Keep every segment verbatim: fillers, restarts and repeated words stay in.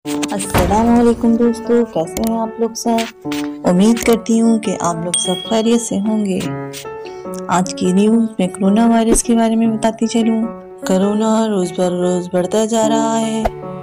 अस्सलामुअलैकुम दोस्तों, कैसे हैं आप लोग सब। उम्मीद करती हूँ कि आप लोग सब खैरियत से होंगे। आज की न्यूज़ में कोरोना वायरस के बारे में बताती चलूँ। कोरोना रोज बर रोज बढ़ता जा रहा है।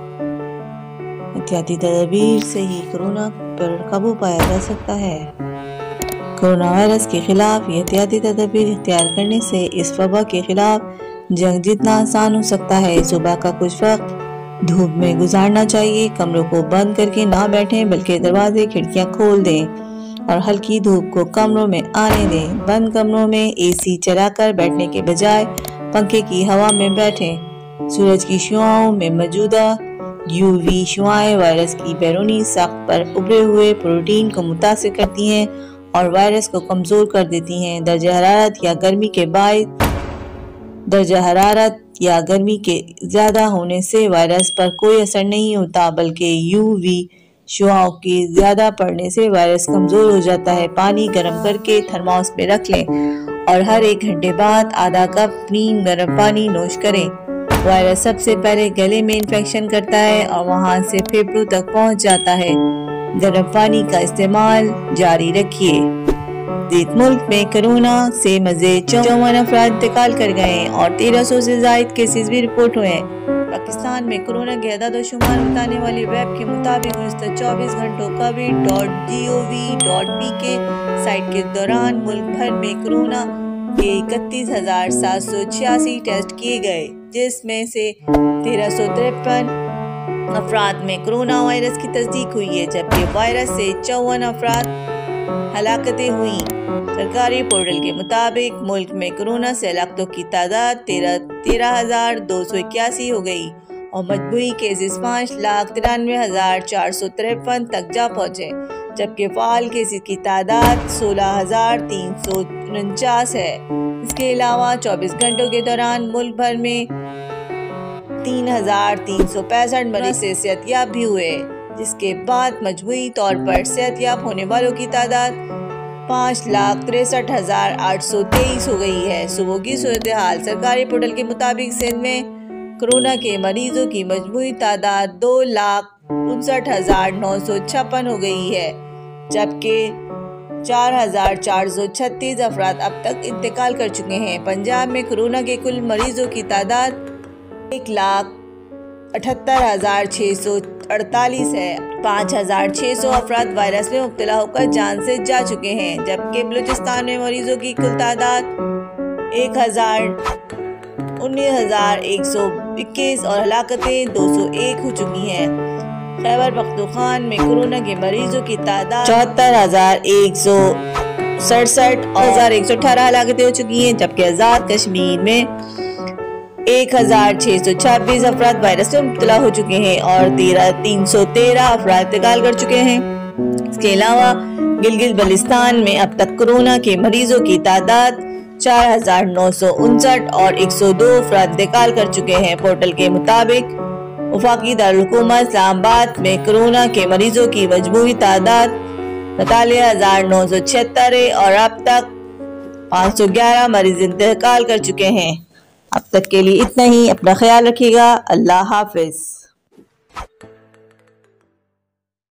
एहतियाती तदबीर से ही कोरोना पर काबू पाया जा सकता है। कोरोना वायरस के खिलाफ एहतियाती तदबीर इख्तियार करने से इस वबा के खिलाफ जंग जीतना आसान हो सकता है। सुबह का कुछ वक्त धूप में गुजारना चाहिए। कमरों को बंद करके ना बैठें, बल्कि दरवाजे खिड़कियां खोल दें और हल्की धूप को कमरों में आने दें। बंद कमरों में एसी चलाकर बैठने के बजाय पंखे की हवा में बैठें। सूरज की शुआओं में मौजूदा यूवी शुआएं वायरस की बैरूनी साख्त पर उभरे हुए प्रोटीन को मुतासिर करती हैं और वायरस को कमज़ोर कर देती हैं। दर्जा हरारत या गर्मी के बायस दर्जा हरारत या गर्मी के ज़्यादा होने से वायरस पर कोई असर नहीं होता, बल्कि यूवी शुआओं के ज़्यादा पड़ने से वायरस कमज़ोर हो जाता है। पानी गर्म करके थर्मोस में रख लें और हर एक घंटे बाद आधा कप नीम गर्म पानी नोश करें। वायरस सबसे पहले गले में इन्फेक्शन करता है और वहां से फेफड़ों तक पहुंच जाता है। गर्म पानी का इस्तेमाल जारी रखिए। मुल्क में कोरोना से मज़ीद चौवन अफराद इंतकाल कर गए और तेरह सौ से ज़ायद केसेस भी रिपोर्ट हुए हैं। पाकिस्तान में कोरोना के अदाद शुमार बताने वाली वेब के मुताबिक गुज़श्ता चौबीस घंटों Covid dot G O V dot B के साइट के दौरान मुल्क भर में कोरोना के इकतीस हजार सात सौ छियासी टेस्ट किए गए, जिसमें से तेरह सौ तिरपन अफराद में कोरोना वायरस की तस्दीक हुई है, जबकि वायरस से चौवन अफराद हलाकतें हुई। सरकारी पोर्टल के मुताबिक मुल्क में कोरोना से हलाकतों की तादाद तेरह तेरह हजार दो सौ इक्यासी हो गई और मजमूई केसेस पाँच लाख तिरानवे हजार चार सौ तिरपन तक जा पहुँचे, जबकि फाल केसेस की तादाद सोलह हजार तीन सौ उनचास है। इसके अलावा चौबीस घंटों के दौरान मुल्क भर में तीन हजार तीन सौ पैंसठ मरीज से सेहतयाब भी हुए, जिसके बाद मजमूई तौर पर सेहतयाब होने वालों की तादाद पाँच लाख तिरसठ हजार आठ सौ तेईस हो गई है। सुबह की सूरत हाल सरकारी पोर्टल के मुताबिक सिंध में कोरोना के मरीजों की मजमूई तादाद दो लाख उनसठ हजार नौ सौ छप्पन हो गई है, जबकि चार हजार चार सौ छत्तीस अफराद अब तक इंतकाल कर चुके हैं। पंजाब में कोरोना के कुल मरीजों की तादाद एक लाख अठहत्तर हजार छः सौ अड़तालीस है। पाँच हजार छः सौ अफराद वायरस में मुब्तला होकर जान से जा चुके हैं, जबकि बलूचिस्तान में मरीजों की कुल तादाद एक हजार उन्नीस हजार एक सौ इक्कीस और हलाकतें दो सौ एक हो चुकी हैं। खैबर पख्तूनख्वा में कोरोना के मरीजों की तादाद चौहत्तर हजार एक सौ सड़सठ और हजार एक सौ अठारह हलाकतें हो चुकी हैं, जबकि आज़ाद कश्मीर में एक हजार छः सौ छब्बीस अफराद वायरस से मुब्तला हो चुके हैं और तेरह तीन सौ तेरह अफराद इंतकाल कर चुके हैं। इसके अलावा गिलगित बल्तिस्तान में अब तक कोरोना के मरीजों की तादाद चार हजार नौ सौ उनसठ और एक सौ दो अफराद इंतकाल कर चुके हैं। पोर्टल के मुताबिक वफाकी दारुल हुकूमत इस्लामाबाद में कोरोना के मरीजों की मजमूई तादाद सैंतालीस हजार नौ सौ छिहत्तर है और अब तक पाँच सौ ग्यारह मरीज इंतकाल कर चुके हैं। अब तक के लिए इतना ही। अपना ख्याल रखिएगा। अल्लाह हाफिज।